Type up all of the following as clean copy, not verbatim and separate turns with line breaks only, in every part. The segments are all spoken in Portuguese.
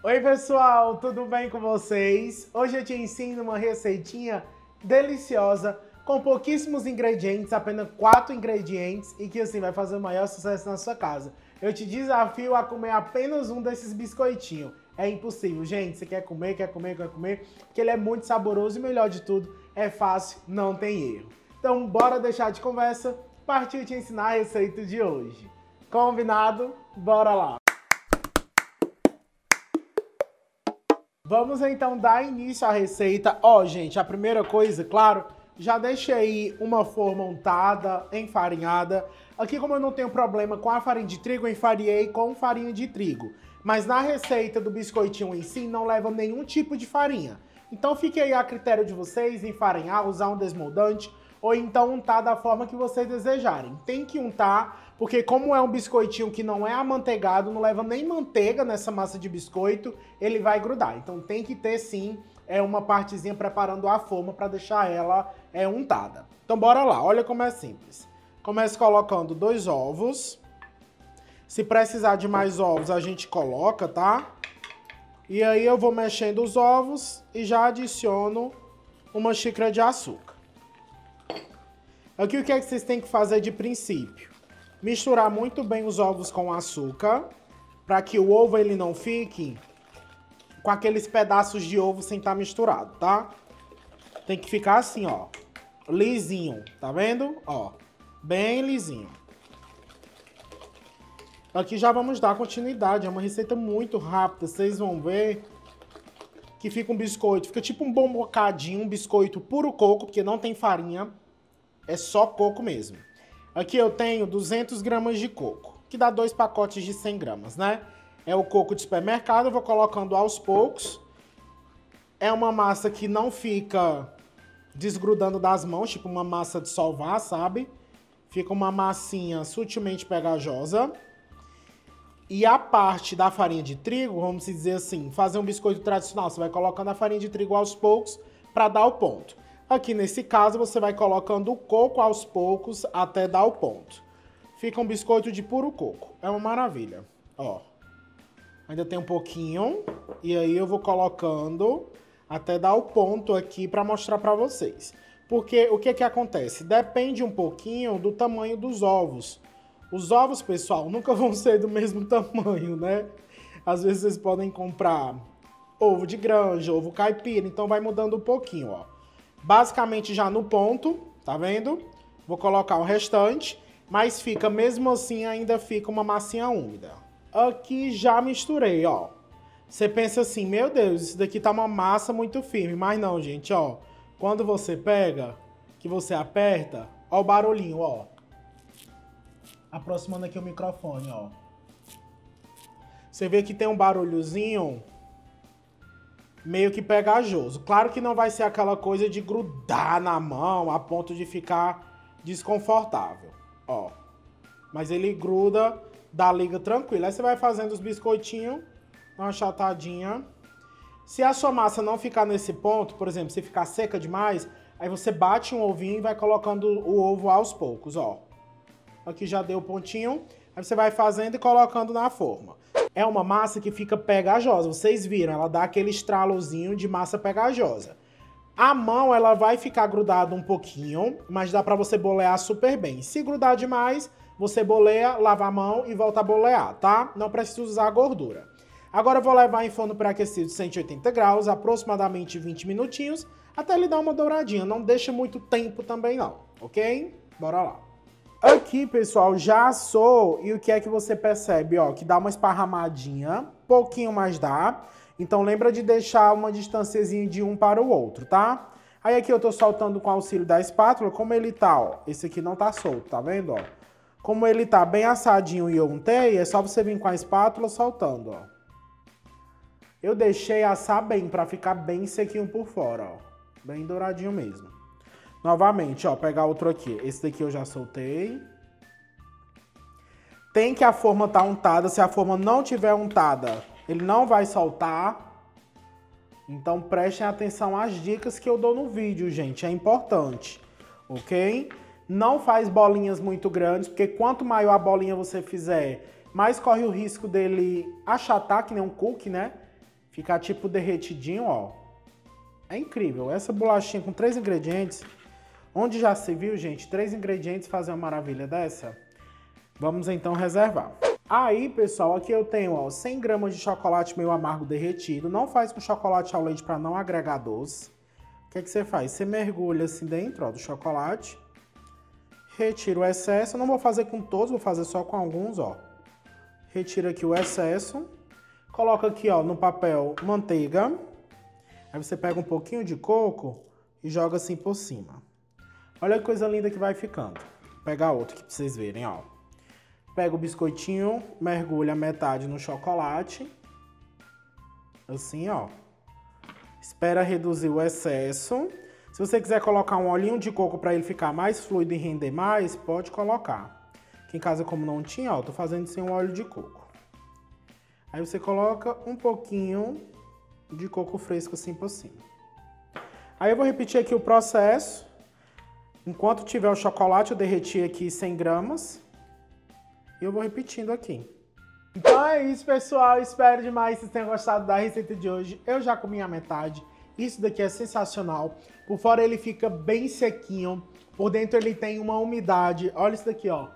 Oi pessoal, tudo bem com vocês? Hoje eu te ensino uma receitinha deliciosa com pouquíssimos ingredientes, apenas 4 ingredientes e que assim vai fazer o maior sucesso na sua casa. Eu te desafio a comer apenas um desses biscoitinhos. É impossível, gente. Você quer comer, porque ele é muito saboroso e melhor de tudo, é fácil, não tem erro. Então bora deixar de conversa, partiu te ensinar a receita de hoje. Combinado? Bora lá! Vamos então dar início à receita. Gente, a primeira coisa, claro, já deixei uma forma untada, enfarinhada. Aqui, como eu não tenho problema com a farinha de trigo, eu enfarinhei com farinha de trigo. Mas na receita do biscoitinho em si, não leva nenhum tipo de farinha. Então fique aí a critério de vocês, enfarinhar, usar um desmoldante, ou então untar da forma que vocês desejarem. Tem que untar, porque como é um biscoitinho que não é amanteigado, não leva nem manteiga nessa massa de biscoito, ele vai grudar. Então tem que ter sim uma partezinha preparando a forma para deixar ela untada. Então bora lá, olha como é simples. Comece colocando 2 ovos. Se precisar de mais ovos, a gente coloca, tá? E aí eu vou mexendo os ovos e já adiciono uma xícara de açúcar. Aqui o que é que vocês têm que fazer de princípio? Misturar muito bem os ovos com açúcar, para que o ovo ele não fique com aqueles pedaços de ovo sem estar misturado, tá? Tem que ficar assim, ó, lisinho, tá vendo? Ó, bem lisinho. Aqui já vamos dar continuidade, é uma receita muito rápida, vocês vão ver que fica um biscoito, fica tipo um bom bocadinho, um biscoito puro coco, porque não tem farinha. É só coco mesmo. Aqui eu tenho 200 gramas de coco, que dá 2 pacotes de 100 gramas, né? É o coco de supermercado, eu vou colocando aos poucos. É uma massa que não fica desgrudando das mãos, tipo uma massa de solvar, sabe? Fica uma massinha sutilmente pegajosa. E a parte da farinha de trigo, vamos dizer assim, fazer um biscoito tradicional, você vai colocando a farinha de trigo aos poucos para dar o ponto. Aqui nesse caso você vai colocando o coco aos poucos até dar o ponto. Fica um biscoito de puro coco. É uma maravilha. Ó. Ainda tem um pouquinho. E aí eu vou colocando até dar o ponto aqui para mostrar para vocês. Porque o que acontece? Depende um pouquinho do tamanho dos ovos. Os ovos, pessoal, nunca vão ser do mesmo tamanho, né? Às vezes vocês podem comprar ovo de granja, ovo caipira. Então vai mudando um pouquinho, ó. Basicamente já no ponto, tá vendo? Vou colocar o restante, mas fica, mesmo assim, ainda fica uma massinha úmida. Aqui já misturei, ó. Você pensa assim, meu Deus, isso daqui tá uma massa muito firme. Mas não, gente, ó. Quando você pega, que você aperta, ó o barulhinho, ó. Aproximando aqui o microfone, ó. Você vê que tem um barulhozinho meio que pegajoso. Claro que não vai ser aquela coisa de grudar na mão a ponto de ficar desconfortável, ó. Mas ele gruda, dá liga tranquila. Aí você vai fazendo os biscoitinhos, uma achatadinha. Se a sua massa não ficar nesse ponto, por exemplo, se ficar seca demais, aí você bate um ovinho e vai colocando o ovo aos poucos, ó. Aqui já deu o pontinho. Aí você vai fazendo e colocando na forma. É uma massa que fica pegajosa, vocês viram, ela dá aquele estralozinho de massa pegajosa. A mão, ela vai ficar grudada um pouquinho, mas dá pra você bolear super bem. Se grudar demais, você boleia, lava a mão e volta a bolear, tá? Não precisa usar a gordura. Agora eu vou levar em forno pré-aquecido 180 graus, aproximadamente 20 minutinhos, até ele dar uma douradinha. Não deixa muito tempo também não, ok? Bora lá. Aqui, pessoal, já assou e o que é que você percebe, ó, que dá uma esparramadinha, pouquinho mais dá. Então lembra de deixar uma distanciazinha de um para o outro, tá? Aí aqui eu tô soltando com o auxílio da espátula, como ele tá, ó, esse aqui não tá solto, tá vendo, ó? Como ele tá bem assadinho e eu untei, é só você vir com a espátula soltando, ó. Eu deixei assar bem, pra ficar bem sequinho por fora, ó. Bem douradinho mesmo. Novamente, ó, pegar outro aqui. Esse daqui eu já soltei. Tem que a forma tá untada. Se a forma não tiver untada, ele não vai soltar. Então prestem atenção às dicas que eu dou no vídeo, gente. É importante, ok? Não faz bolinhas muito grandes, porque quanto maior a bolinha você fizer, mais corre o risco dele achatar, que nem um cookie, né? Ficar tipo derretidinho, ó. É incrível. Essa bolachinha com 3 ingredientes, onde já se viu, gente, 3 ingredientes fazer uma maravilha dessa? Vamos então reservar. Aí, pessoal, aqui eu tenho, ó, 100 gramas de chocolate meio amargo derretido. Não faz com chocolate ao leite para não agregar doce. O que é que você faz? Você mergulha assim dentro, ó, do chocolate. Retira o excesso. Eu não vou fazer com todos, vou fazer só com alguns, ó. Retira aqui o excesso. Coloca aqui, ó, no papel manteiga. Aí você pega um pouquinho de coco e joga assim por cima. Olha que coisa linda que vai ficando. Vou pegar outro aqui pra vocês verem, ó. Pega o biscoitinho, mergulha a metade no chocolate. Assim, ó. Espera reduzir o excesso. Se você quiser colocar um olhinho de coco para ele ficar mais fluido e render mais, pode colocar. Aqui em casa, como não tinha, ó, tô fazendo sem um óleo de coco. Aí você coloca um pouquinho de coco fresco assim por cima. Aí eu vou repetir aqui o processo. Enquanto tiver o chocolate, eu derreti aqui 100 gramas. E eu vou repetindo aqui. Então é isso, pessoal. Espero demais que vocês tenham gostado da receita de hoje. Eu já comi a metade. Isso daqui é sensacional. Por fora ele fica bem sequinho. Por dentro ele tem uma umidade. Olha isso daqui, ó.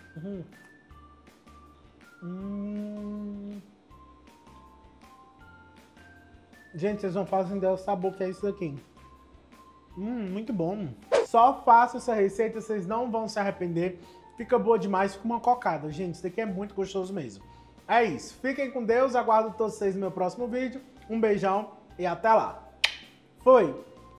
Gente, vocês não fazem ideia do sabor que é isso daqui. Muito bom. Só façam essa receita, vocês não vão se arrepender. Fica boa demais, fica uma cocada. Gente, isso daqui é muito gostoso mesmo. É isso. Fiquem com Deus, aguardo todos vocês no meu próximo vídeo. Um beijão e até lá. Fui!